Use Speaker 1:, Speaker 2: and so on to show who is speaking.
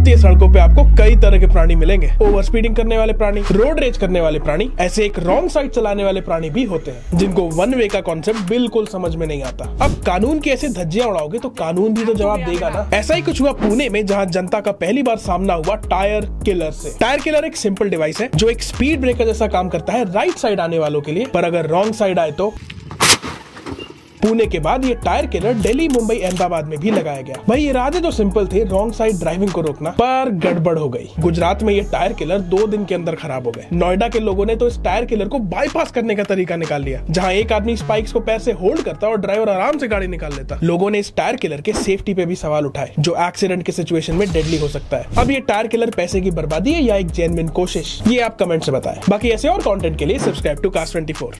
Speaker 1: भारतीय सड़कों पे आपको कई तरह के प्राणी मिलेंगे। ओवर स्पीडिंग करने वाले प्राणी, रोड रेज करने वाले प्राणी, ऐसे एक रॉन्ग साइड चलाने वाले प्राणी भी होते हैं जिनको वन वे का कॉन्सेप्ट बिल्कुल समझ में नहीं आता। अब कानून की ऐसे धज्जियां उड़ाओगे तो कानून भी तो जवाब देगा ना। ऐसा ही कुछ हुआ पुणे में, जहां जनता का पहली बार सामना हुआ टायर किलर से। टायर किलर एक सिंपल डिवाइस है जो एक स्पीड ब्रेकर जैसा काम करता है राइट साइड आने वालों के लिए, पर अगर रॉन्ग साइड आए तो। पुणे के बाद ये टायर किलर दिल्ली, मुंबई, अहमदाबाद में भी लगाया गया। भाई इरादे तो सिंपल थे, रॉन्ग साइड ड्राइविंग को रोकना, पर गड़बड़ हो गई। गुजरात में ये टायर किलर 2 दिन के अंदर खराब हो गए। नोएडा के लोगों ने तो इस टायर किलर को बाईपास करने का तरीका निकाल लिया, जहां एक आदमी स्पाइक्स को पैर से होल्ड करता और ड्राइवर आराम से गाड़ी निकाल लेता। लोगों ने इस टायर किलर के सेफ्टी पे भी सवाल उठाए, जो एक्सीडेंट के सिचुएशन में डेडली हो सकता है। अब ये टायर किलर पैसे की बर्बादी है या एक जेन्युइन कोशिश, ये आप कमेंट से बताएं। बाकी ऐसे और कंटेंट के लिए सब्सक्राइब टू कास्ट 24।